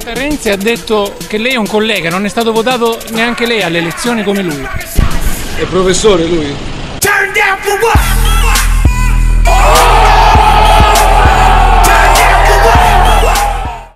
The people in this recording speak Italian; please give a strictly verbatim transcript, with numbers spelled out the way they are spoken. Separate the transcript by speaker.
Speaker 1: Renzi ha detto che lei è un collega, non è stato votato neanche lei alle elezioni come lui.
Speaker 2: È professore lui? Turn down for what?